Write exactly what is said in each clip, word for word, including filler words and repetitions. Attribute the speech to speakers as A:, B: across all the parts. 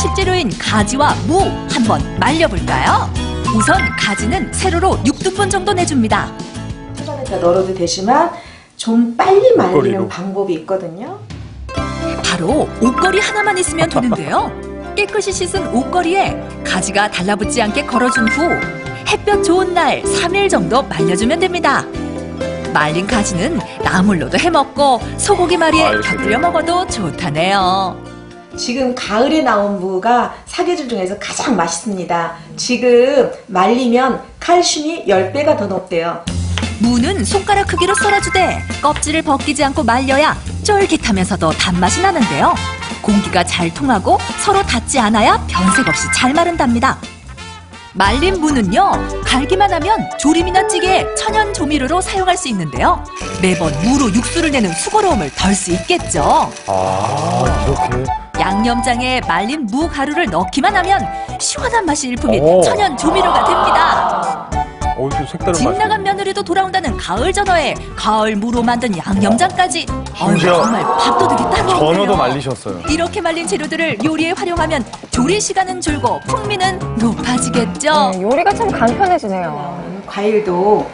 A: 식재료인 가지와 무 한번 말려볼까요? 우선 가지는 세로로 육 등분 정도 내줍니다.
B: 수건에다 널어도 되지만 좀 빨리 말리는
C: 옷걸이로.
B: 방법이 있거든요.
A: 바로 옷걸이 하나만 있으면 되는데요. 깨끗이 씻은 옷걸이에 가지가 달라붙지 않게 걸어준 후 햇볕 좋은 날 삼 일 정도 말려주면 됩니다. 말린 가지는 나물로도 해먹고 소고기 말이에
C: 아, 이렇게
A: 곁들여 먹어도 좋다네요.
B: 지금 가을에 나온 무가 사계절 중에서 가장 맛있습니다. 지금 말리면 칼슘이 십 배가 더 높대요.
A: 무는 손가락 크기로 썰어주되 껍질을 벗기지 않고 말려야 쫄깃하면서도 단맛이 나는데요. 공기가 잘 통하고 서로 닿지 않아야 변색 없이 잘 마른답니다. 말린 무는요, 갈기만 하면 조림이나 찌개에 천연 조미료로 사용할 수 있는데요. 매번 무로 육수를 내는 수고로움을 덜 수 있겠죠.
C: 아, 이렇게.
A: 양념장에 말린 무 가루를 넣기만 하면 시원한 맛이 일품인
C: 오.
A: 천연 조미료가 됩니다.
C: 어, 좀 색다른
A: 집
C: 맛이.
A: 나간 며느리도 돌아온다는 가을 전어에 가을 무로 만든 양념장까지. 어휴,
C: 심지어
A: 정말 밥도둑이 딱이네요.
C: 전어도 말리셨어요.
A: 이렇게 말린 재료들을 요리에 활용하면 조리 시간은 줄고 풍미는 높아지겠죠.
D: 네, 요리가 참 간편해지네요.
B: 음, 과일도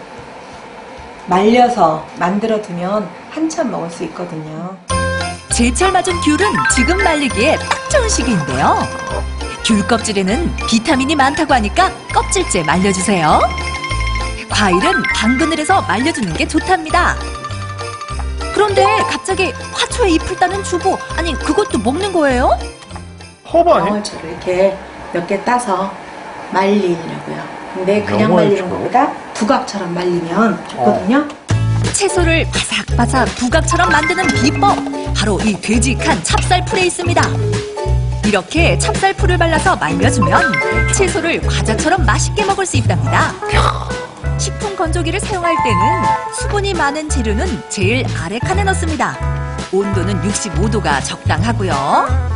B: 말려서 만들어 두면 한참 먹을 수 있거든요.
A: 제철 맞은 귤은 지금 말리기에 딱 좋은 시기인데요. 귤 껍질에는 비타민이 많다고 하니까 껍질째 말려주세요. 과일은 당근을 해서 말려주는 게 좋답니다. 그런데 갑자기 화초에 잎을 따는 주부, 아니 그것도 먹는 거예요?
C: 허브 아니에요?
B: 영월초를 이렇게 몇 개 따서 말리려고요. 근데 그냥
C: 영월초?
B: 말리는 것보다 부각처럼 말리면 좋거든요.
A: 채소를 바삭바삭 부각처럼 만드는 비법, 바로 이 되직한 찹쌀풀에 있습니다. 이렇게 찹쌀풀을 발라서 말려주면 채소를 과자처럼 맛있게 먹을 수 있답니다. 식품 건조기를 사용할 때는 수분이 많은 재료는 제일 아래 칸에 넣습니다. 온도는 육십오 도가 적당하고요.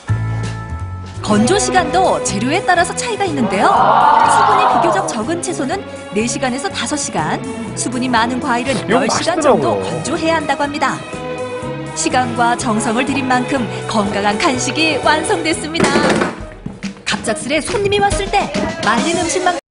A: 건조 시간도 재료에 따라서 차이가 있는데요. 수분이 비교적 적은 채소는 네 시간에서 다섯 시간, 수분이 많은 과일은
C: 이거
A: 열 시간 정도
C: 맛있더라고요.
A: 건조해야 한다고 합니다. 시간과 정성을 들인 만큼 건강한 간식이 완성됐습니다. 갑작스레 손님이 왔을 때 말린 음식만